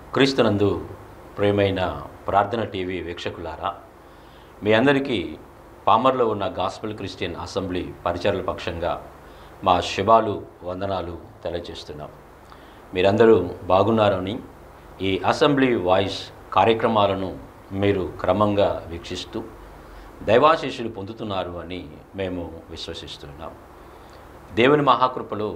క్రీస్తునందు ప్రియమైన ప్రార్థన టీవీ వీక్షకులారా, మీ అందరికీ పామర్లో ఉన్న గాస్పెల్ క్రిస్టియన్ అసెంబ్లీ పరిచర్ల పక్షంగా మా శుభాలు వందనాలు తెలియజేస్తున్నాం. మీరందరూ బాగున్నారని, ఈ అసెంబ్లీ వాయిస్ కార్యక్రమాలను మీరు క్రమంగా వీక్షిస్తూ దైవాశీస్సులు పొందుతున్నారు అని మేము విశ్వసిస్తున్నాం. దేవుని మహాకృపలో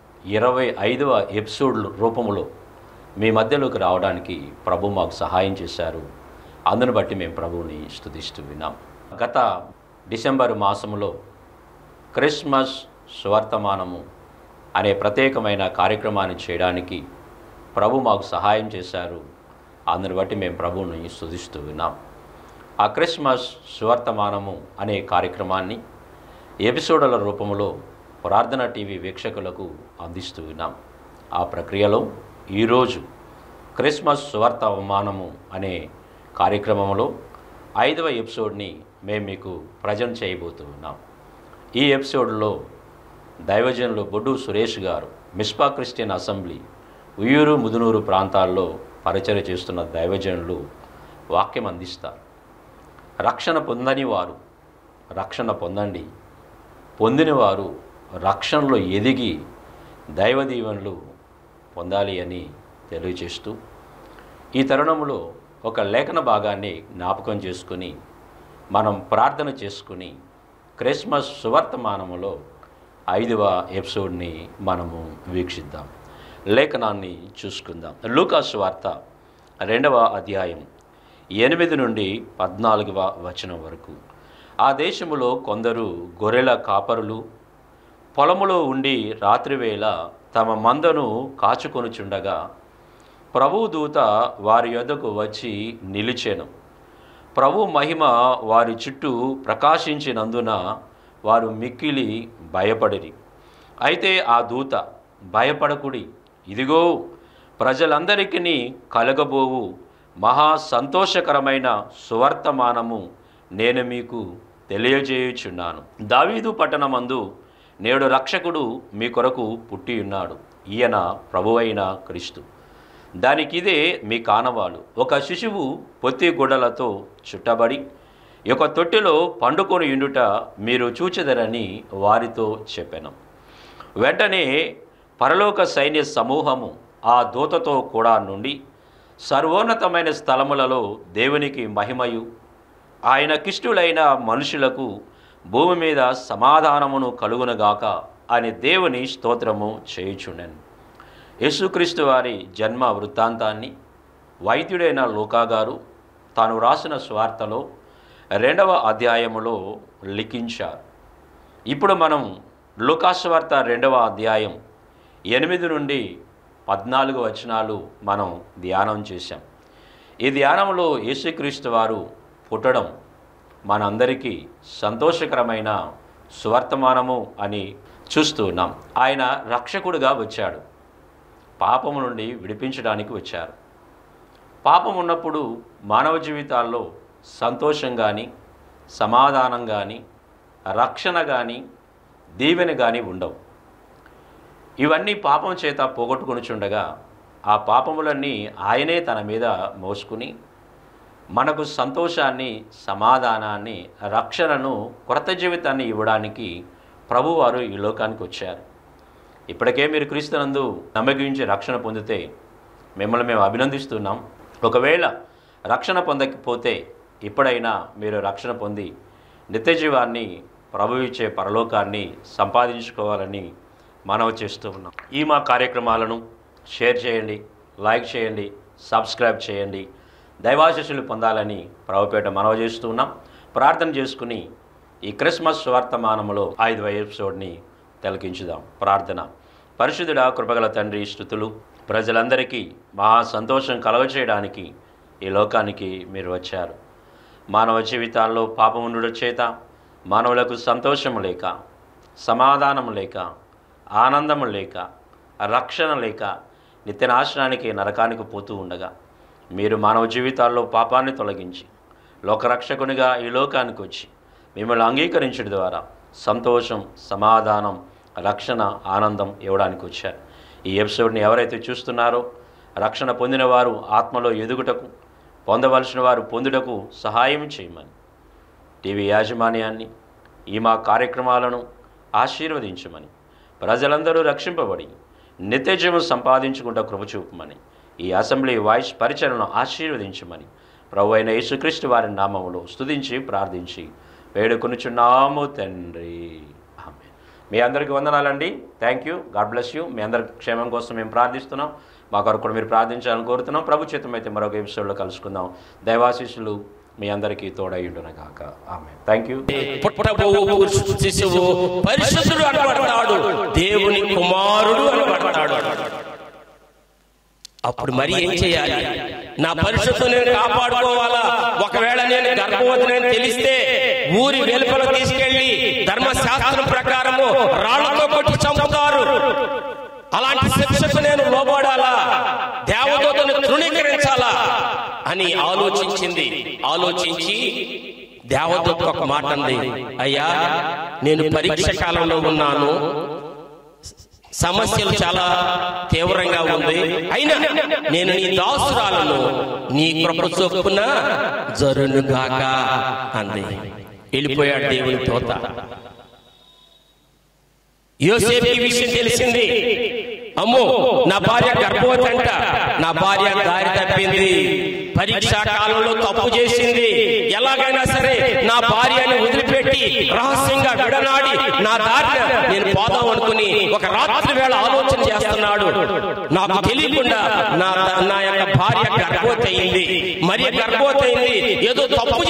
25వ ఎపిసోడ్ రూపంలో మీ మధ్యలోకి రావడానికి ప్రభు మాకు సహాయం చేశారు. అందును బట్టి మేము ప్రభువుని స్తుతిస్తూ విన్నాం. గత డిసెంబర్ మాసంలో క్రిస్మస్ సువర్తమానము అనే ప్రత్యేకమైన కార్యక్రమాన్ని చేయడానికి ప్రభు మాకు సహాయం చేశారు. అందును బట్టి మేము ప్రభువుని స్తుతిస్తూ విన్నాం. ఆ క్రిస్మస్ సువర్తమానము అనే కార్యక్రమాన్ని ఎపిసోడ్ల రూపంలో ప్రార్థన టీవీ వీక్షకులకు అందిస్తూ విన్నాం. ఆ ప్రక్రియలో ఈరోజు క్రిస్మస్ సువర్తమానము అనే కార్యక్రమంలో 5వ ఎపిసోడ్ని మేము మీకు ప్రజెంట్ చేయబోతూ ఉన్నాం. ఈ ఎపిసోడ్లో దైవజనులు బొడ్డు సురేష్ గారు Mizpah Christian assembly Uyyuru Mudunuru ప్రాంతాల్లో పరిచర్య చేస్తున్న దైవజనులు వాక్యం అందిస్తారు. రక్షణ పొందని వారు రక్షణ పొందండి, పొందిన వారు రక్షణలో ఎదిగి దైవ దీవెనలు పొందాలి అని తెలియజేస్తూ ఈ తరుణంలో ఒక లేఖన భాగాన్ని జ్ఞాపకం చేసుకుని మనం ప్రార్థన చేసుకుని క్రిస్మస్ సువర్తమానములో 5వ ఎపిసోడ్ని మనము వీక్షిద్దాం. లేఖనాన్ని చూసుకుందాం. లూకా సువార్త 2వ అధ్యాయం 8 నుండి 14వ వచనం వరకు. ఆ దేశములో కొందరు గొర్రెల కాపరులు పొలములో ఉండి రాత్రివేళ తమ మందను కాచుకొనుచుండగా ప్రభు దూత వారి యొద్దకు వచ్చి నిలిచెను. ప్రభు మహిమ వారి చుట్టూ ప్రకాశించినందున వారు మిక్కిలి భయపడిరి. అయితే ఆ దూత, భయపడకుడి, ఇదిగో ప్రజలందరికీ కలగబోవు మహా సంతోషకరమైన సువర్తమానము నేను మీకు తెలియజేయుచున్నాను. దావీదు పట్టణమందు నేడు రక్షకుడు మీ కొరకు పుట్టి ఉన్నాడు. ఈయన ప్రభువైన క్రీస్తు. దానికిదే మీ కానవాలు. ఒక శిశువు పొత్తి గుడ్డలతో చుట్టబడి ఒక తొట్టెలో పండుకొని ఉండుట మీరు చూచెదరని వారితో చెప్పెను. వెంటనే పరలోక సైన్య సమూహము ఆ దూతతో కూడా నుండి సర్వోన్నతమైన స్థలములలో దేవునికి మహిమయు ఆయనకిష్టులైన మనుషులకు భూమి మీద సమాధానమును కలుగునగాక అని దేవుని స్తోత్రము చేయుచుండెను. యేసుక్రీస్తు వారి జన్మ వృత్తాంతాన్ని వైద్యుడైన లూకా గారు తాను రాసిన సువార్తలో 2వ అధ్యాయములో లిఖించారు. ఇప్పుడు మనం లూకా సువార్త 2వ అధ్యాయం 8 నుండి 14 వచనాలు మనం ధ్యానం చేశాం. ఈ ధ్యానంలో యేసుక్రీస్తు వారు పుట్టడం మనందరికీ సంతోషకరమైన సువర్తమానము అని చూస్తూ ఉన్నాం. ఆయన రక్షకుడిగా వచ్చాడు. పాపము నుండి విడిపించడానికి వచ్చారు. పాపం ఉన్నప్పుడు మానవ జీవితాల్లో సంతోషం కానీ, సమాధానం కానీ, రక్షణ కానీ, దీవెన కానీ ఉండవు. ఇవన్నీ పాపం చేత పోగొట్టుకొనిచుండగా ఆ పాపములన్నీ ఆయనే తన మీద మోసుకుని మనకు సంతోషాన్ని, సమాధానాన్ని, రక్షణను, కొత్త జీవితాన్ని ఇవ్వడానికి ప్రభువారు ఈ లోకానికి వచ్చారు. ఇప్పటికే మీరు క్రీస్తునందు నమ్మకించి రక్షణ పొందితే మిమ్మల్ని మేము అభినందిస్తున్నాం. ఒకవేళ రక్షణ పొందకపోతే ఇప్పుడైనా మీరు రక్షణ పొంది నిత్య జీవాన్ని, ప్రభు ఇచ్చే పరలోకాన్ని సంపాదించుకోవాలని మనవి చేస్తూ ఉన్నాం. ఈ మా కార్యక్రమాలను షేర్ చేయండి, లైక్ చేయండి, సబ్స్క్రైబ్ చేయండి. దైవాశీస్సులు పొందాలని ప్రభుపేట మనవి చేస్తూ ఉన్నాం. ప్రార్థన చేసుకుని ఈ క్రిస్మస్ సువర్తమానములో 5వ ఎపిసోడ్ని తిలకించుదాం. ప్రార్థన. పరిశుద్ధుడా, కృపగల తండ్రి, స్తుతులు. ప్రజలందరికీ మహా సంతోషం కలగచేయడానికి ఈ లోకానికి మీరు వచ్చారు. మానవ జీవితాల్లో పాపముండు చేత మానవులకు సంతోషము లేక, సమాధానము లేక, ఆనందము లేక, రక్షణ లేక నిత్యనాశనానికి, నరకానికి పోతూ ఉండగా మీరు మానవ జీవితాల్లో పాపాన్ని తొలగించి లోకరక్షకునిగా ఈ లోకానికి వచ్చి మిమ్మల్ని అంగీకరించడం ద్వారా సంతోషం, సమాధానం, రక్షణ, ఆనందం ఇవ్వడానికి వచ్చారు. ఈ ఎపిసోడ్ని ఎవరైతే చూస్తున్నారో రక్షణ పొందిన వారు ఆత్మలో ఎదుగుటకు, పొందవలసిన వారు పొందుటకు సహాయం చేయమని టీవీ యాజమాన్యాన్ని, ఈ మా కార్యక్రమాలను ఆశీర్వదించమని, ప్రజలందరూ రక్షింపబడి నిత్యజీవం సంపాదించుకుంటూ కృప చూపమని, ఈ అసెంబ్లీ వాయిస్ పరిచయను ఆశీర్వదించమని ప్రభు అయిన యేసుక్రీస్తు వారి నామములో స్తుతించి ప్రార్థించి వేడుకొనుచున్నాము తండ్రి. ఆమేన్. మీ అందరికీ వందనాలండి. Thank you. God bless you. మీ అందరి క్షేమం కోసం మేము ప్రార్థిస్తున్నాం. మా కొరకు కూడా మీరు ప్రార్థించాలని కోరుతున్నాం. ప్రభు చిత్తం అయితే మరొక ఎపిసోడ్లో కలుసుకుందాం. దైవాశీస్సులు మీ అందరికీ తోడైండునగాక. ఆమేన్. Thank you. శిశువు పరిశుద్ధుడు అనబడతాడు, దేవుని కుమారుడు అనబడతాడు. అప్పుడు మరి ఏం చేయాలి? నా పరిశుద్ధం నేను కాపాడుకోవాలా? ఒకవేళ నేను గర్భవతిని తెలిస్తే ఊరి వెలుపల తీసుకెళ్లి ధర్మశాస్త్రం ప్రకారము రాళ్లతో కొట్టి చంపుతారు. అలాంటి శిక్షకు నేను లోబడాలా? దేవదూతను తృణీకరించాలా అని ఆలోచించి దేవదూత ఒక మాట అంది, అయ్యా నేను పరీక్ష కాలంలో ఉన్నాను, సమస్యలు చాలా తీవ్రంగా ఉంది, అయినా నేను నీ దాసురాలను, నీ కృప చొప్పున జరునుగాక అంది. వెళ్ళిపోయాడు దేవుని దూత. యోసేపు ఈ విషయం తెలిసింది. అమ్మో, నా భార్య గర్భవతి అంట, నా భార్య దారి తప్పింది, పరీక్షా కాలంలో తప్పు చేసింది, ఎలాగైనా సరే నా భార్యని వదిలిపెట్టి రహస్యంగా విడనాడి నా దారిన నేను పోదాం అనుకుని ఒక రాత్రి వేళ ఆలోచన చేస్తున్నాడు. నాకు తెలియకుండా నా యొక్క భార్య గర్భవతి అయింది, మరి గర్భవతి అయింది, ఏదో తప్పు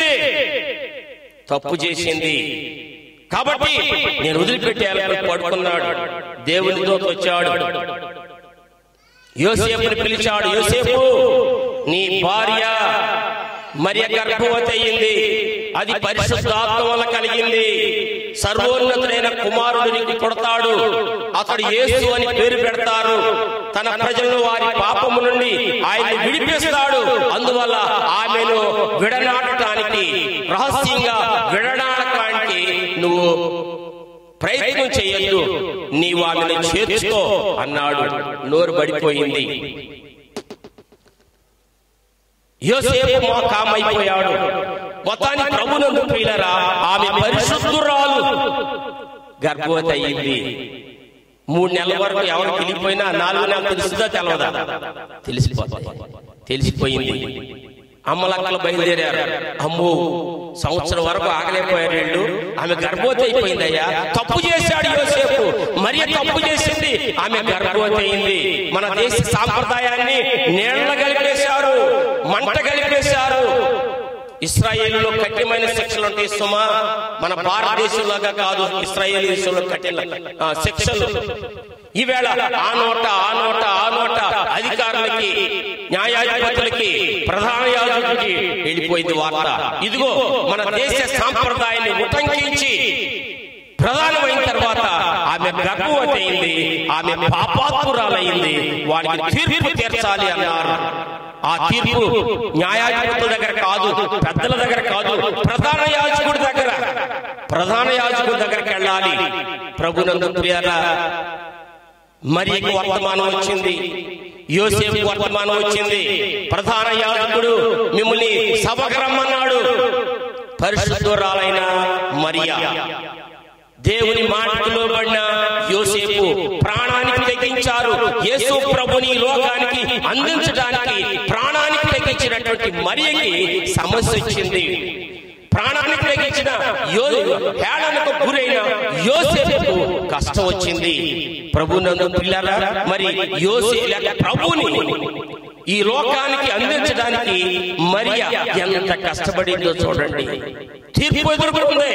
చేసింది కాబట్టి నేను వదిలిపెట్టేయాలని పడుకున్నాడు. దేవుని దూత వచ్చాడు, యోసేపుని పిలిచాడు. యోసేపు, నీ భార్య మరియ గర్భవతి అయింది, అది పరిశుద్ధాత్మ వల్ల కలిగింది, సర్వోన్నతుడైన కుమారుడు నీకు పుడతాడు, అతడు యేసు అని పేరు పెడతారు, తన ప్రజలను వారి పాపము నుండి ఆయన విడిపిస్తాడు, అందువల్ల ఆమెను విడనాడటానికి, రహస్యంగా విడనాడటానికి నువ్వు ప్రయత్నం చేయొద్దు, నీవు ఆమెను చేర్చుకో అన్నాడు. నోరు పడిపోయింది. యోసేపు కామైపోయాడు. మొత్తాన్ని ప్రభునందు ప్రియులారా, ఆమె పరిశుద్ధురాలు, గర్భవతి అయ్యింది. 3 నెలల వరకు ఎవరు తెలియపోయినా 4వ నెల తెలుస్తుందా తెలవదా? తెలిసిపోయింది. అమ్మలక్కలు బయలుదేరారు. అమ్మో, సంవత్సరం వరకు ఆగలేకపోయారు వీళ్ళు, ఆమె గర్భవతి అయిపోయిందయ్యా. తప్పు చేశాడు యోసేపు, మరియ తప్పు చేసింది, ఆమె గర్భవతి అయింది. మన దేశ సాంప్రదాయాన్ని నీళ్ల కలిపేశారు, మంట కలిపేశారు. ఇశ్రాయేలులో కఠినమైన శిక్షలు ఉంటాయి సుమా, మన భారతదేశంలాగా కాదు. ఇశ్రాయేలు దేశంలో కఠిన శిక్షలు. ఈవేళ ఆ నోట అధికారులకి, న్యాయాధిపతులకి, ప్రధాన యాజకులకి వెళ్ళిపోయింది వార్త. ఇదిగో మన దేశ సాంప్రదాయాన్ని ఉటంకించి ప్రధానమైన తర్వాత ఆమె గర్భవతి అయింది, ఆమె పాపాత్మురాలైంది, వారికి తీర్పు తీర్చాలి అన్నారు. ఆ తీర్పు న్యాయాధిపతుల దగ్గర కాదు, పెద్దల దగ్గర కాదు, ప్రధాన యాజకుడి దగ్గరికి వెళ్ళాలి. ప్రభునందు ప్రియులారా, మరియకు వర్తమానం వచ్చింది, యోసేపు వర్తమానం వచ్చింది. ప్రధాన యాజకుడు మిమ్మల్ని సభకు రమ్మన్నాడు. పరిశుద్ధురాలైన మరియా, దేవుని మాటకు లోబడిన యోసేపు ప్రాణానికి తెగించారు. యేసు ప్రభుని లోకానికి అందించడానికి ప్రాణానికి తెగించినటువంటి మరియకి సమస్య వచ్చింది. ప్రాణానికి తెగించిన హేళనకు గురైన యోసేపుకు కష్టం వచ్చింది. ప్రభునందు పిల్లరా, మరి యోసేపు ప్రభుని ఈ లోకానికి అందించడానికి మరియ ఎంత కష్టపడిందో చూడండి. తీర్పు ఎదుర్కొంది.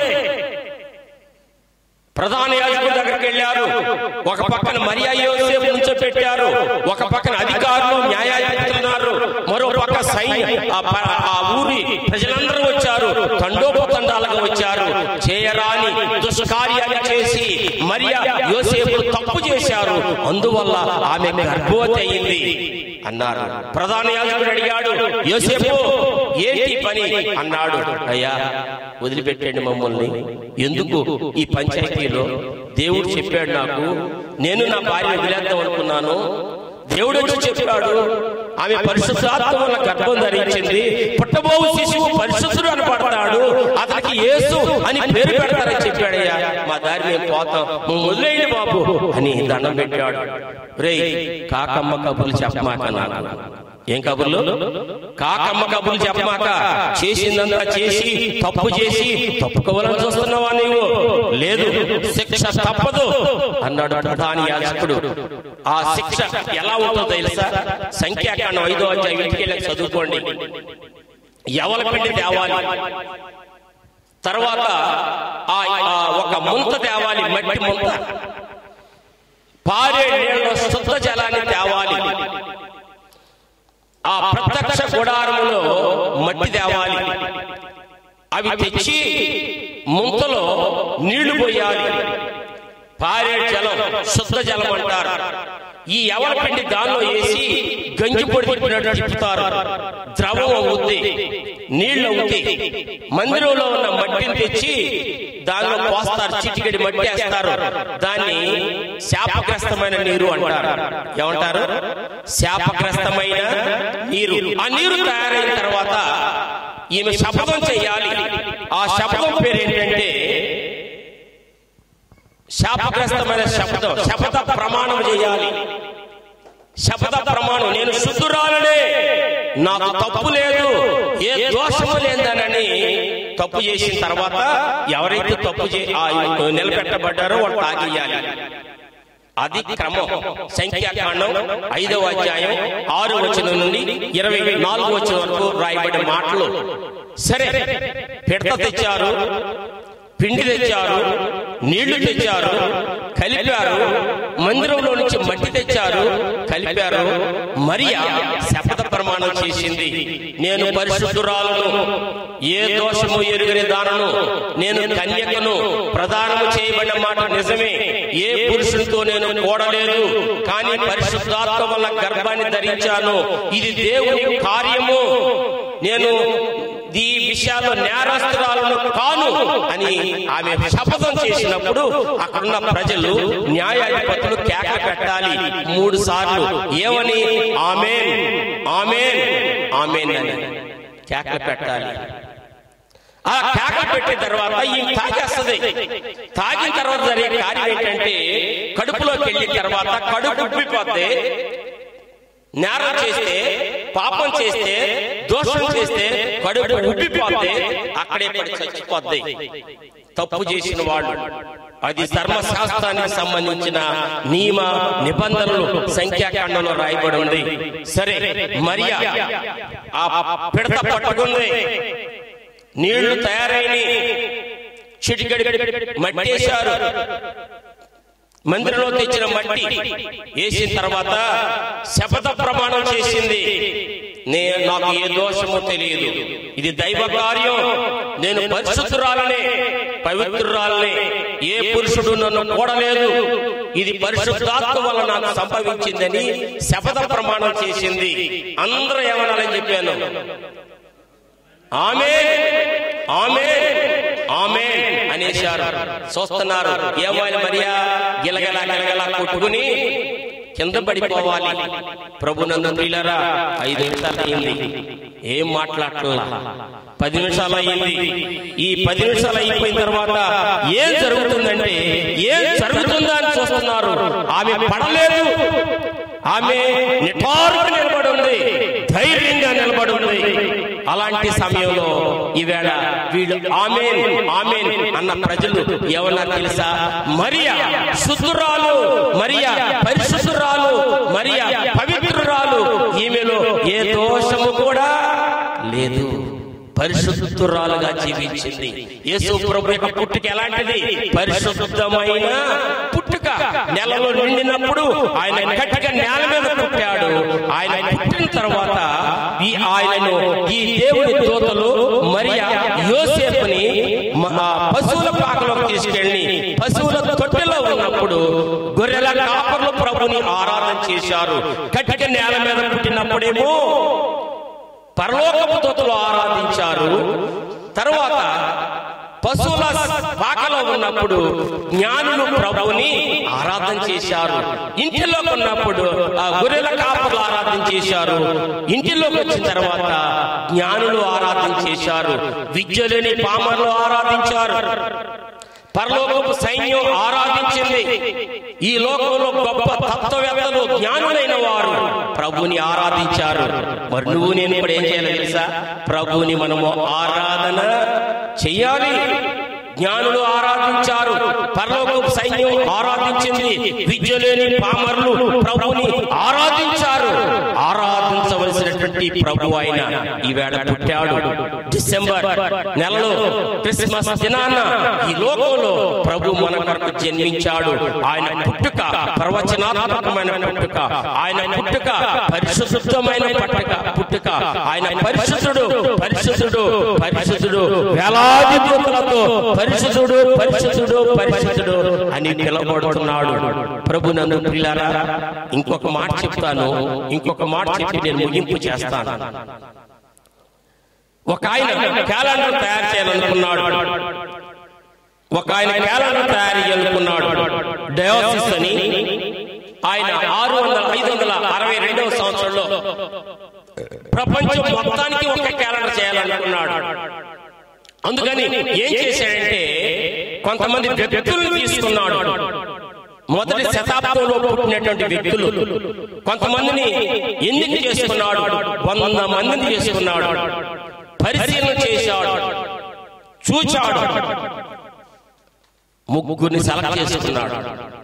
ప్రధాన యాజకుడి దగ్గరికి వెళ్ళారు. ఒక పక్కన మరియా యోసేపు నుంచోపెట్టారు, ఒక పక్కన అధికారులు, న్యాయాధిపతులున్నారు, మరో పక్క ఆ ఊరి ప్రజలందరూ వచ్చారు, తండోపతండాలుగా వచ్చారు. చేయరాని దుష్కార్యాన్ని చేసి మరియా యోసేపు తప్పు చేశారు, అందువల్ల ఆమె గర్భవతి అయింది అన్నారు. ప్రధాన యాజకుడు అడిగాడు, యోసేపు ఏంటి పని అన్నాడు. అయ్యా, వదిలిపెట్టండి మమ్మల్ని, ఎందుకు ఈ పంచాయతీలో? దేవుడు చెప్పాడు నాకు, నేను నా భార్య వదిలేద్దాం అనుకున్నాను, దేవుడు వచ్చి చెప్పాడు, ఆమె పరిశుద్ధాత్మ వల్ల గర్భం ధరించింది, పుట్టబోవు శిశువు పరిశుద్ధుడు అని పడతాడు, అతనికి యేసు అని పేరు పెడతారని చెప్పాడయ్యా. మా దారి మేము పోతాం, మొదలైంది బాబు అని దండం పెట్టాడు. రేయ్, కాకమ్మ కబుర్లు చెప్పమాక నాకు. ఏం కబుర్లు? కాకమ్మ కబుర్లు చెప్పమాక. చేసిందంతా చేసి తప్పు చేసి తప్పుకోవాలని చూస్తున్నావా నీవు? లేదు, శిక్ష తప్పదు అన్నాడు ప్రధాన యాజకుడు. ఆ శిక్ష ఎలా ఉంటుందో తెలుసా? సంఖ్యాకాండం 5వ అధ్యాయం ఇంటికి వెళ్ళి చదువుకోండి. యవల పిండి తేవాలి, తర్వాత ఒక ముంత తేవాలి, మట్టి ముంత, పారే నీళ్ళలో శుద్ధ జలాన్ని తేవాలి, ఆ ప్రత్యక్ష గుడారములో మట్టి తేవాలి, అవి తెచ్చి ముంతలో నీళ్లు పోయాలి. పారే జలం శుద్ధ జలం అంటారు. ఈ యవల పిండి దానిలో వేసి గంజి పొడి తిప్పినట్టు తిప్పుతారు. ద్రవం అవుద్ది, నీళ్లు అవుతాయి. మందిరంలో ఉన్న మట్టిని తెచ్చి దానిలో పోస్తారు, చిటికెడి మట్టి వేస్తారు. దాన్ని శాపగ్రస్తమైన నీరు అంటారు. ఏమంటారు? శాపగ్రస్తమైన నీరు. ఆ నీరు తయారైన తర్వాత ఈమె శపథం చేయాలి. ఆ శపథం పేరు ఏంటంటే శాపగ్రస్తమైన శపథం. శపథ ప్రమాణం చేయాలి. శపథ ప్రమాణం, నేను శుద్ధురాలనే, నాకు తప్పు లేదు, ఏ దోషము లేదనని తప్పు చేసిన తర్వాత ఎవరైతే తప్పు నిలబెట్టబడ్డారో వాళ్ళు తాగేయాలి. అది క్రమం. సంఖ్యాకాండం 5వ అధ్యాయం 6వ వచనం నుండి 24వ వచనం వరకు రాయబడిన మాటలు. సరే, పిడత తెచ్చారు, పిండి తెచ్చారు, నీళ్లు తెచ్చారు, కలిపారు. మందిరంలో నుంచి మట్టి తెచ్చారు, కలిపారు. మరియా శపథ ప్రమాణం చేసింది. నేను పరిశుద్ధురాలను, ఏ దోషము ఎరుగని దానను, నేను కన్యకను, ప్రదానము చేయబడిన మాట నిజమే, ఏ పురుషునితో నేను కూడలేదు, కానీ పరిశుద్ధాత్మ వల్ల గర్భాన్ని ధరించాను, ఇది దేవుని కార్యము, నేను ఈ విషయాల్లో నేరస్తురాలను కాను అని ఆమె శపథం చేసినప్పుడు అక్కడున్న ప్రజలు, న్యాయాధిపతులు కేకలు పెట్టాలి 3 సార్లు. ఏమని? ఆమేన్, ఆమేన్, ఆమేన్ అని కేకలు పెట్టాలి. ఆ కేకలు పెట్టిన తర్వాత ఈ తాగేస్తుంది. తాగిన తర్వాత జరిగే కార్యం ఏంటంటే, కడుపులోకి వెళ్ళిన తర్వాత కడుపు ఉబ్బిపోతే, నేరం చేస్తే, పాపం చేస్తే, దోషం చేస్తే కడుపు ఉబ్బిపోతే అక్కడే పడి చచ్చిపోద్ది తప్పు చేసిన వాడు. అది ధర్మశాస్త్రానికి సంబంధించిన నియమ నిబంధనలు సంఖ్యాకాండంలో రాయబడి ఉంది. సరే, మరియా ఆ పిడత పట్టుకుంది, నీళ్లు తయారైన చిటికెడి మట్టేశారు. మందిరంలో తెచ్చిన మట్టి వేసిన తర్వాత శపథ ప్రమాణం చేసింది. నాకు ఏ దోషము తెలియదు, ఇది దైవ కార్యం, నేను పరిశుద్ధురాలనే, పవిత్రురాలనే, ఏ పురుషుడు నన్ను కూడలేదు, ఇది పరిశుద్ధాత్మ వల్ల నాకు సంభవించిందని శపథ ప్రమాణం చేసింది. అందరూ ఏమనాలని చెప్పాను? ఆమేన్, ఆమేన్, ఆమేన్ అనేశారు. చూస్తున్నారు. ఏమైనా మరియా గిలగలా గిలగలా కొట్టుకుని కింద పడిపోవాలి. ప్రభునందు ప్రియులారా, 5 నిమిషాలు అయింది, ఏం మాట్లాడట్లా. 10 నిమిషాలు అయింది. ఈ 10 నిమిషాలు అయిపోయిన తర్వాత ఏం జరుగుతుందంటే, ఏం జరుగుతుందా అని చూస్తున్నారు. ఆమె పడలేదు, ఆమె నిటారుగా నిలబడి ఉంది, ధైర్యంగా నిలబడి ఉంది. అలాంటి సమయంలో ఈవేళ వీళ్ళు ఆమేన్, ఆమేన్ అన్న ప్రజలు ఎవరన్నా తెలుసా? మరియా శుద్ధురాలు, మరియా పరిశుద్ధురాలు, మరియా పవిత్రురాలు, ఈమెలో ఏ దోషము కూడా లేదు, పరిశుద్ధురాలుగా జీవించింది. యేసు ప్రభు యొక్క పుట్టుక ఎలాంటిది? పరిశుద్ధమైన పుట్టుక. నెలలో నిండినప్పుడు ఆయన గట్టిగా నేల మీద పుట్టాడు. ఆయన పుట్టిన తర్వాత ఆయనను ఈ దేవుని దూతలు మరియా యోసేపుని పశువుల పాకలోకి తీసుకెళ్లి పశువుల తొట్టెలో ఉన్నప్పుడు గొర్రెల కాపర్లు ప్రభుని ఆరాధన చేశారు. గట్టిగా నేల మీద పుట్టినప్పుడేమో పరలోకపు దూతలు ఆరాధించారు. తర్వాత పశువుల పాకలో ఉన్నప్పుడు జ్ఞానులు ప్రభువుని ఆరాధన చేశారు. ఇంటిలో ఉన్నప్పుడు ఆ గొర్రెల కాపరులు ఆరాధన చేశారు. ఇంటిలోకి వచ్చిన తర్వాత జ్ఞానులు ఆరాధన చేశారు. విద్య లేని పామరులు ఆరాధించారు. పరలోకపు సైన్యం ఆరాధించింది. ఈ లోకంలో గొప్ప తత్వవేత్తలు జ్ఞానులైన వారు ప్రభుని ఆరాధించారు. మరి నువ్వు నేను కూడా ఏం చేయాలి తెలుసా? ప్రభుని మనము ఆరాధన చెయ్యాలి. జ్ఞానులు ఆరాధించారు, పరలోకపు సైన్యం ఆరాధించింది. విద్య లేని పామరులు ప్రభుని ఆరాధించారు. ఆరాధించవలసినటువంటి ప్రభు ఆయన ఈవేళ పుట్టాడు. డిసెంబర్ నెలలో క్రిస్మస్ దినాన ఈ లోకంలో ప్రభు మన కొరకు జన్మించాడు. ఆయన పుట్టుక ప్రవచనాత్మకమైన పుట్టుక, ఆయన పుట్టుక పరిశుద్ధమైన పుట్టుక. ఆయన పరిశుద్ధుడు పరిశుద్ధుడు పరిశుద్ధుడు, వేలాది దూతలతో పరిశుద్ధుడు పరిశుద్ధుడు పరిశుద్ధుడు అని పిలవబడుతున్నాడు. ప్రభు నందు ప్రియులారా, ఇంకొక మాట చెప్తాను, ఇంకొక మాట చెప్పి నేను ముగింపు చేస్తాను. ఒక ఆయన క్యాలెండర్ తయారు చేయాలనుకున్నాడు. ఒక ఆయన క్యాలెండర్ తయారు చేయాలనుకున్నాడు. డయోసిస్ అని ఆయన 562వ సంవత్సరంలో ప్రపంచం మొత్తానికి ఒక క్యాలెండర్ చేయాలనుకున్నాడు. అందుకని ఏం చేశాడంటే కొంతమంది వ్యక్తులను తీసుకున్నాడు. మొదటి శతాబ్దంలో పుట్టినటువంటి వ్యక్తులు కొంతమందిని ఎందుకు చేసుకున్నాడు? 100 మందిని చేసుకున్నాడు. పరిశీలన చేశాడు, చూచాడు, ముగ్గురిని సెలెక్ట్ చేసుకున్నాడు.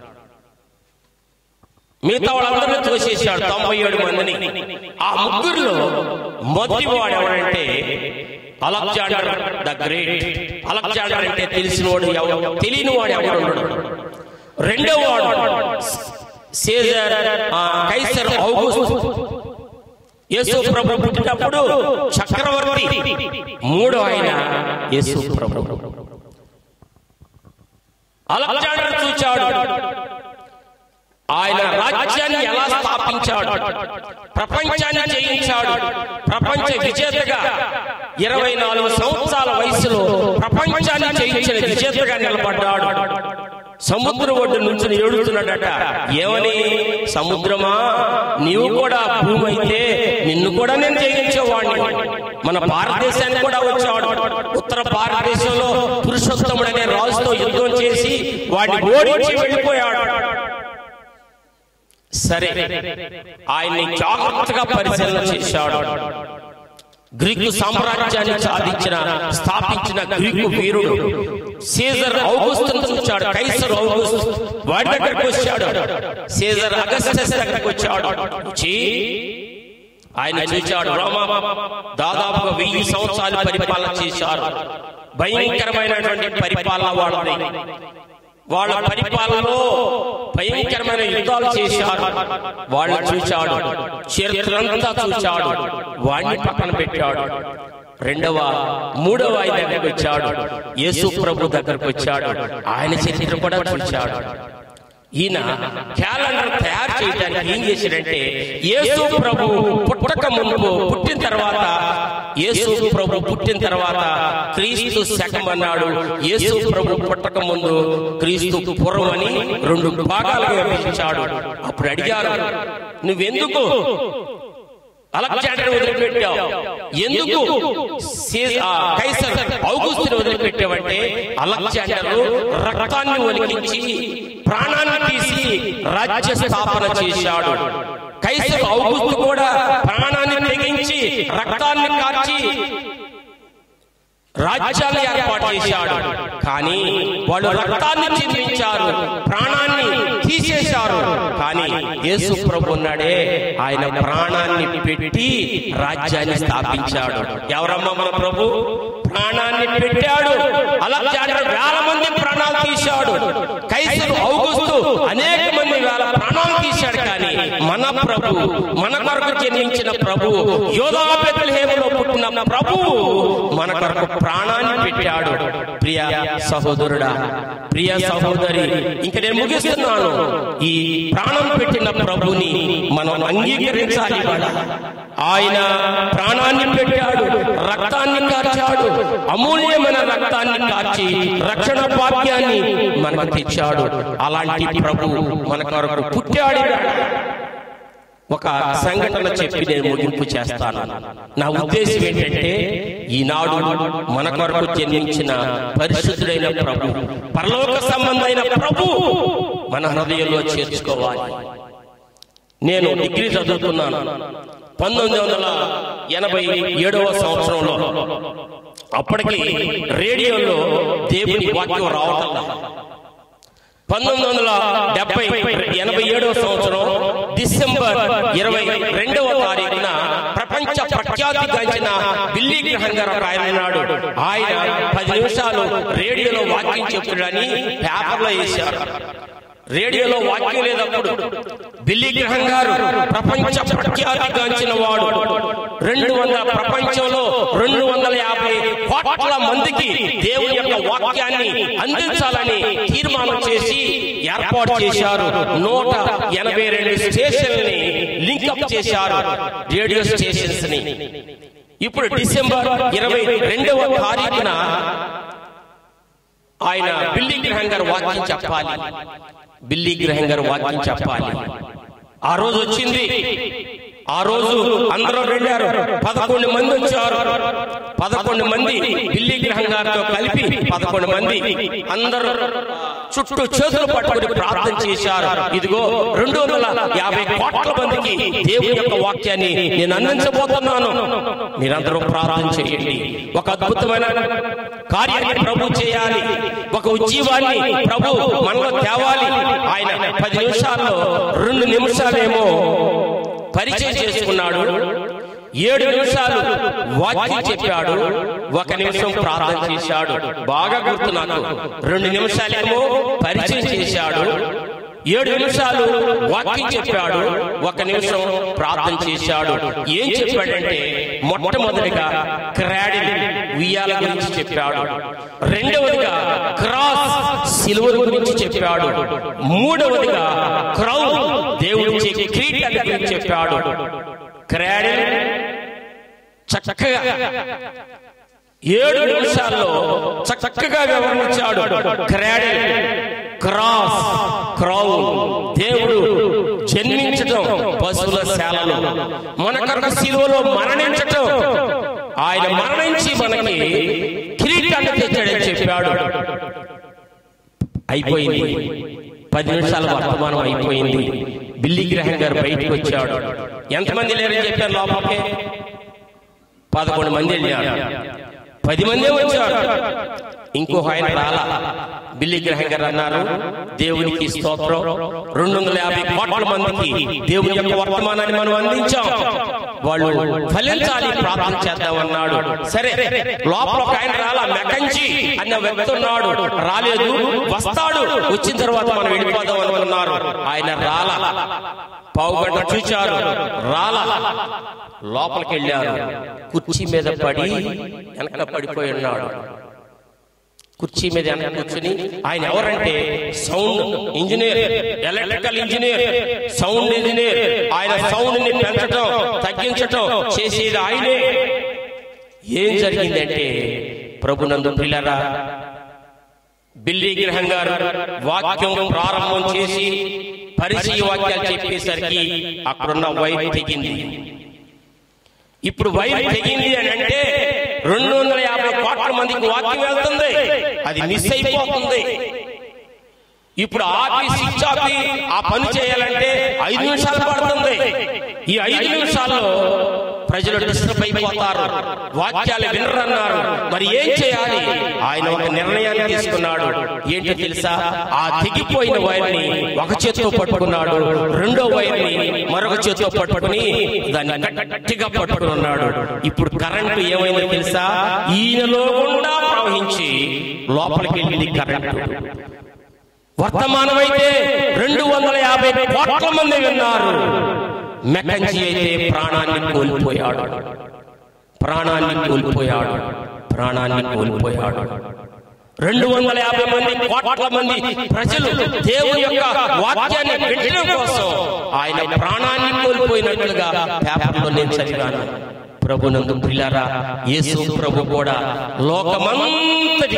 మిగతా వాళ్ళందరినీ తోసేశాడు, 97 మందిని. ఆ ముగ్గురులో మొదటి వాడు ఎవరంటే అలెగ్జాండర్ ద గ్రేట్. అలెగ్జాండర్ అంటే తెలిసినవాడు ఎవరు, తెలియని వాడు ఎవరు ఉండడు. రెండో వాడు సీజర్, కైసర్ ఔగుస్తు. యేసు ప్రభు పుట్టినప్పుడు చక్రవర్తి. మూడో ఆయన యేసు ప్రభు. అలెగ్జాండర్ చూచాడు ఆయన రాజ్యాన్ని ఎలా స్థాపించాడు, ప్రపంచాన్ని జయించాడు. ప్రపంచ విజేతగా 24 సంవత్సరాల వయసులో ప్రపంచాన్ని జయించిన విజేతగా నిలబడ్డాడు. సముద్రం ఒడ్డు నుంచి ఏడుతున్నాడట. ఏమని? సముద్రమా, నీవు కూడా భూమి అయితే నిన్ను కూడా నేను జయించేవాడిని. మన భారతదేశానికి కూడా వచ్చాడు. ఉత్తర భారతదేశంలో పురుషోత్తముడనే రాజుతో యుద్ధం చేసి వాడిని ఓడించి వెళ్ళిపోయాడు. సరే, ఆయన్ని జాగ్రత్తగా పరిశీలన చేశాడు. గ్రీకు సామ్రాజ్యాన్ని స్థాపించిన గ్రీకు వీరుడు సీజర్ ఔగుస్తును చూచాడు. కైసర్ ఔగుస్తు వాడి దగ్గరికి వచ్చాడు. సీజర్ అగస్టస్ దగ్గరికి వచ్చాడు. ఆయన చూచాడు. రోమా దాదాపుగా 1000 సంవత్సరాలు పరిపాలన చేశారు. భయంకరమైనటువంటి పరిపాలన వాళ్ళది. వాళ్ళ పరిపాలనలో భయంకరమైన యుద్ధాలు చేశారు. వాళ్ళని చూచాడు, చరిత్రంతా చూచాడు. వాడిని పక్కన పెట్టాడు. మూడవ ఆయన దగ్గరికి వచ్చాడు. యేసు ప్రభు దగ్గరకు వచ్చాడు. ఆయన చరిత్ర కూడా చూచాడు. ఈయన క్యాలెండర్ తయారు చేయడానికి ఏం చేశాడంటే, యేసు ప్రభు పుట్టక ముందు, పుట్టిన తర్వాత, యేసు ప్రభు పుట్టిన తర్వాత క్రీస్తు శకం అన్నాడు. యేసు ప్రభు పుట్టక ముందు క్రీస్తు పూర్వం అని 2 భాగాలుగా విభజించాడు. అప్పుడు అడిగారు, నువ్వెందుకు అలెగ్జాండర్ వదిలిపెట్టావు? ఎందుకు కైసర్ ఔగుస్తుని వదిలిపెట్టావంటే, అలెగ్జాండర్ రక్తాన్ని ఒలికించి ప్రాణాన్ని తీసి రాజ్య స్థాపన చేశాడు. కైసర్ ఔగుస్తు కూడా ప్రాణాన్ని తెగించి రక్తాన్ని కార్చి రాజ్యాన్ని ఏర్పాటు చేశాడు. కానీ వాళ్ళు రక్తాన్ని చిందించారు, ప్రాణాన్ని తీసేశారు. కానీ యేసు ప్రభు ఉన్నాడే, ఆయన ప్రాణాన్ని పెట్టి రాజ్యాన్ని స్థాపించాడు. ఎవరమ్మా మన ప్రభు? ప్రాణాన్ని పెట్టాడు. అలెగ్జాండర్ 1000 మంది ప్రాణాలు తీశాడు. కైసర్ ఔగుస్తు అనేక మంది 1000 ప్రాణాలు తీశాడు. కానీ మన ప్రభు, మన కొరకు జన్మించిన ప్రభు, యోధా బెత్లెహేములో పుట్టిన ప్రభు మన కొరకు ప్రాణాన్ని పెట్టాడు. ప్రియ సహోదరుడా, ప్రియ సహోదరి, ఇంక నేను ముగిస్తున్నాను. ఈ ప్రాణం పెట్టిన ప్రభుని మనం అంగీకరించాలి. ఆయన ప్రాణాన్ని పెట్టాడు, రక్తాన్ని కార్చాడు, కార్చాడు, అమూల్యమైన రక్తాన్ని కార్చి రక్షణ భాగ్యాన్ని మనకు తెచ్చాడు. అలాంటి ప్రభు మన కొరకు పుట్టాడు. ఒక సంఘటన చెప్పి నేను ముగింపు చేస్తాను. నా ఉద్దేశం ఏంటంటే, ఈనాడు మన కొరకు జన్మించిన పరిశుద్ధుడైన ప్రభు, పరలోక సంబంధమైన ప్రభు మన హృదయంలో చేర్చుకోవాలి. నేను డిగ్రీ చదువుతున్నాను. 1987వ సంవత్సరంలో అప్పటికి రేడియోలో దేవుని వాక్యం రావటం. 1987వ సంవత్సరం డిసెంబర్ 22వ తారీఖున ప్రపంచ ప్రఖ్యాతిగాంచిన బిల్లీ గ్రహం గారు ఆయన ఉన్నాడు. ఆయన 10 నిమిషాలు రేడియోలో వాక్యం చెప్తాడని పేపర్లో వేశారు. రేడియోలో వాక్యం లేదప్పుడు. బిల్లీ గ్రహం గారు ప్రపంచ ప్రఖ్యాతిగాంచిన వాడు. ప్రపంచంలో 250 కోట్ల మందికి దేవుని యొక్క వాక్యాన్ని అందించాలని తీర్మానం చేసి ఏర్పాటు చేశారు. 182 స్టేషన్లని లింకప్ చేశారు, రేడియో స్టేషన్స్ ని. ఇప్పుడు డిసెంబర్ 22వ తారీఖున ఆయన బిల్లీ గ్రహం గారు వాక్యం చెప్పాలి. బిల్లీ గ్రహం గారు వాక్యం చెప్పాలి. ఆ రోజు వచ్చింది. ఆ రోజు అందరూ వెళ్ళారు. 11 మంది వచ్చారు. 11 మంది బిల్లీ గ్రహం గారితో కలిపి 11 మంది అందరూ చుట్టూ చేతులు పట్టుకుని ప్రార్థన చేశారు. ఇదిగో 250 కోట్ల మందికి దేవుని యొక్క వాక్యాన్ని నేను అందించబోతున్నాను, మీరందరూ ప్రార్థన చేయండి. ఒక అద్భుతమైన కార్యాన్ని ప్రభు చేయాలి, ఒక ఉజ్జీవాన్ని ప్రభు మనలో తేవాలి. ఆయన 10 నిమిషాల్లో 2 నిమిషాలేమో పరిచయం చేసుకున్నాడు, 7 నిమిషాలు వాక్యం చెప్పాడు, 1 నిమిషం ప్రార్థన చేశాడు. బాగా గుర్తు నాకు. 2 నిమిషాలేమో పరిచయం చేశాడు, 7 నిమిషాలు వాక్యం చెప్పాడు, 1 నిమిషం ప్రార్థన చేశాడు. ఏం చెప్పాడంటే, మొట్టమొదటిగా క్రాడిల్ ఉయ్యాల గురించి చెప్పాడు, రెండవదిగా క్రాస్ సిలువ గురించి చెప్పాడు, మూడవదిగా క్రౌన్ దేవుడి కిరీటాన్ని గురించి చెప్పాడు. క్రాడిల్ చక్కగా 7 నిమిషాల్లో చక్కగా వివరించాడు. క్రాడిల్, క్రాస్, క్రౌన్, దేవుడు జన్మించటం పశువుల శాలలో, మన కొరకు సిలువలో మరణించటం, ఆయన మరణించి మనకి కిరీటాన్ని తెచ్చాడని చెప్పాడు. అయిపోయింది. 10 నిమిషాల వర్తమానం అయిపోయింది. బిల్లీ గ్రహం గారు బయటకు వచ్చాడు. ఎంతమంది లేరని చెప్పారు లోపలికి? 11 మంది వెళ్ళాడు. 10 మందే వచ్చాడు. ఇంకొక ఆయన రాలా. బిల్లీ గ్రహం గారు అన్నారు, దేవునికి స్తోత్రం, 250 కోట్ల మందికి దేవుని యొక్క వర్తమానాన్ని మనం అందించాం, వాళ్ళు ఫలించాలి, ప్రార్థన చేద్దామన్నాడు. సరే, లోపల ఒక ఆయన రాలా, మెకంజీ అన్న వ్యక్తి ఉన్నాడు, రాలేదు. వస్తాడు, వచ్చిన తర్వాత మనం వెళ్ళిపోదాం అనుకున్నారు. ఆయన రాలా. పావుగంట చూచారు, రాలా. లోపలికి వెళ్ళారు. కుర్చీ మీద పడి వెనక పడిపోయి ఉన్నాడు. కుర్చీ మీద వెనక కూర్చుని, ఆయన ఎవరంటే sound engineer, electrical engineer, sound engineer. ఆయన సౌండ్ ని పెంచటం తగ్గించటం చేసేది ఆయనే. ఏం జరిగిందంటే, ప్రభునందు ప్రియులారా, బిల్లీ గ్రహం గారు వాక్యం ప్రారంభం చేసి పరిచయ వాక్యాలు చెప్పేసరికి అక్కడున్న వైర్ తెగింది. ఇప్పుడు వైర్ తెగింది అని అంటే 250 కోట్ల మందికి వాక్యం వెళ్తుంది, అది మిస్ అయిపోతుంది. ఇప్పుడు ఆపి స్విచ్ ఆపి ఆ పని చేయాలంటే 5 నిమిషాలు పడుతుంది. ఈ 5 నిమిషాల్లో ప్రజలు డిస్టర్బ్ అయిపోతారు, వాక్యాలు వినరన్నారు. మరి ఏం చేయాలి? ఆయన ఒక నిర్ణయాన్ని తీసుకున్నాడు. ఏంటో తెలుసా? ఆ తెగిపోయిన వైర్ని ఒక చేత్తో పట్టుకున్నాడు, రెండో వైర్ని మరొక చేత్తో పట్టుకుని దాన్ని గట్టిగా పట్టుకున్నాడు. ఇప్పుడు కరెంటు ఏమైందో తెలుసా? ఈయనలో గుండా ప్రవహించి లోపలికి వెళ్ళింది కరెంటు. వర్తమానం అయితే 250 కోట్ల మంది విన్నారు. మెకంజీ అయితే ప్రాణాన్ని కోల్పోయాడు. 250 మంది కోట్ల మంది ప్రజలు దేవుని యొక్క వాక్యాన్ని వినడం కోసం ఆయన ప్రాణాన్ని కోల్పోయినట్లుగా పేపర్లో నేను చదివాను. ప్రభునందు ప్రియులారా, యేసు ప్రభు కూడా లోకమంతటి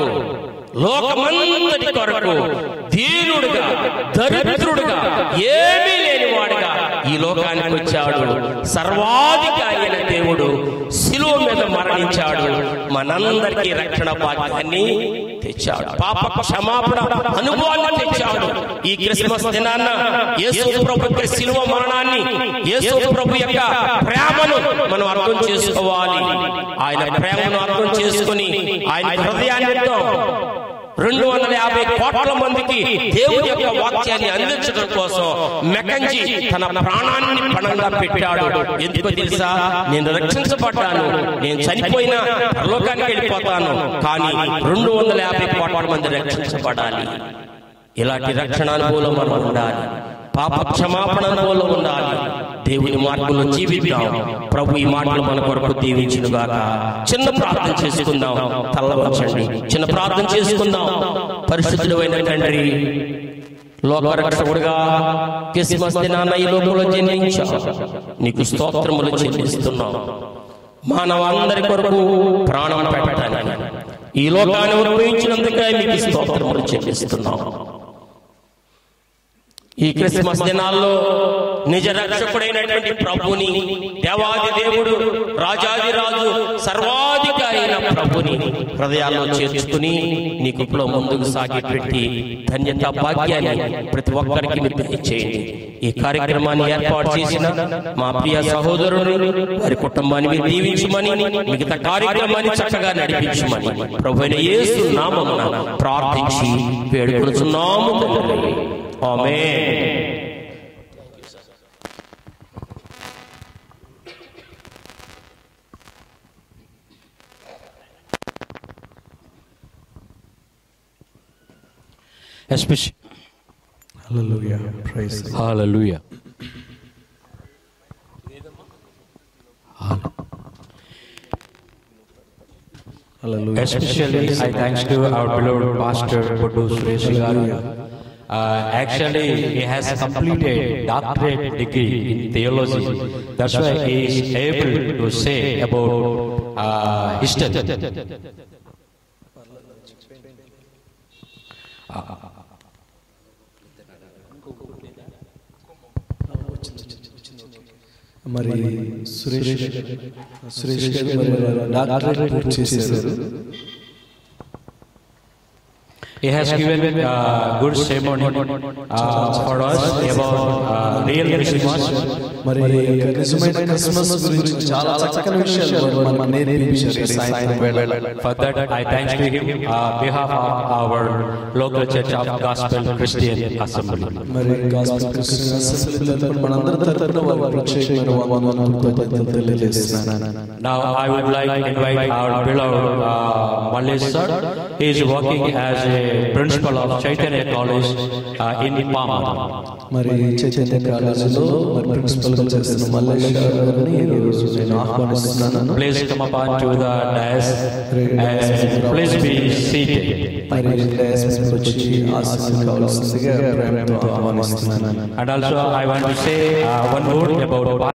కొరకు దీనుడుగా, దరిద్రుడుగా, ఏమీ లేనివాడుగా ఈ లోకానికి వచ్చాడు. సర్వాధికారి అయిన దేవుడు శిలువ మీద మరణించాడు. మనందరికీ రక్షణ భాగ్యాన్ని తెచ్చాడు. పాప క్షమాపణ అనుభవాన్ని తెచ్చాడు. ఈ క్రిస్మస్ దినాన్న యేసు ప్రభు యొక్క శిలువ మరణాన్ని, యేసు ప్రభు యొక్క ప్రేమను మనం అర్థం చేసుకోవాలి. ఆయన ప్రేమను అర్థం చేసుకుని ఆయన హృదయాన్ని 250 కోట్ల మందికి దేవుని యొక్క వాక్యాన్ని అందించడం కోసం మెకంజీ తన ప్రాణాన్ని పణంగా పెట్టాడు. ఎందుకో తెలుసా? నేను రక్షించబడ్డాను, నేను చనిపోయినా పరలోకానికి వెళ్ళిపోతాను, కానీ 250 కోట్ల మంది రక్షించబడాలి. ఇలాంటి రక్షణ అనుభవం మనం ఉండాలి. పాప క్షమాపణ అనుభవం ఉండాలి. దేవుని మార్గంలో జీవిద్దాం. ప్రభు ఈ మాటలు మన కొరకు దీవించునుగాక. చిన్న ప్రార్థన చేసుకుందాం. తల్లవంచండి, చిన్న ప్రార్థన చేసుకుందాం. పరిశుద్ధుడైన తండ్రి, లోకరక్షకుడుగా క్రిస్మస్ దినాన ఈ లోకంలో జన్మించావు. నీకు స్తోత్రములు చెల్లిస్తున్నాం. మానవాందరి కొరకు ప్రాణం పెట్టడానికి ఈ లోకాన్ని ఉపయోగించినందుకే మీకు స్తోత్రములు చెల్లిస్తున్నాం. ఈ క్రిస్మస్ దినాల్లో నిజ రక్షకుడైనటువంటి ప్రభుని, దేవాది దేవుడు, రాజాది రాజు, సర్వాధికారి అయిన ప్రభుని హృదయాల్లో చేర్చుకుని నీ కృపలో ముందుకు సాగిపెట్టి ధన్యత భాగ్యాన్ని ప్రతి ఒక్కరికి దయచేయండి. ఈ కార్యక్రమాన్ని ఏర్పాటు చేసిన మా ప్రియ సహోదరుని, వారి కుటుంబాన్ని మీరు దీవించమని, మిగతా కార్యక్రమాన్ని చక్కగా నడిపించమని ప్రభువైన యేసు నామమున ప్రార్థించి వేడుకొనుచున్నాము తండ్రి. ఆమేన్. Especially, hallelujah, praise the Lord. Hallelujah. Hallelujah. Especially, I thanks to our beloved Pastor Boddu Suresh Garu. Actually, he has completed doctorate degree in theology. That's why he is able to say about history. మరి సురేష్ గారు doctorate పూర్తి చేశారు. He has given good ceremony for us about real Christmas. మరి నిజమైన Christmas గురించి చాలా చక్కని విషయాలు మనకు నేర్పించారు సాయంత్రం వేళ. For that, I thanks to him behalf of our local Church of Gospel Christian Assembly. మరి గాస్పెల్ క్రిస్టియన్ అసెంబ్లీ తరపున మనందరి తరపున వారికి ప్రత్యేకమైన వందనాలు కృతజ్ఞతలు తెలియజేస్తున్నాను. Now I would like to invite our beloved Mallesh sir. He is working as a principal of Chaitanya College in Palma. మరి చైతన్య కాలేజీలో మరి ప్రిన్సిపల్ గా చేస్తున్న మల్లేష్ గారిని ఈ రోజు నేను ఆహ్వానిస్తున్నాను. Please come up to the dais and please be seated. మరి డయాస్ మీద వచ్చి ఆశీర్వాదం కావాల్సిందిగా ప్రేమతో ఆహ్వానిస్తున్నాను. And also I want to say one word about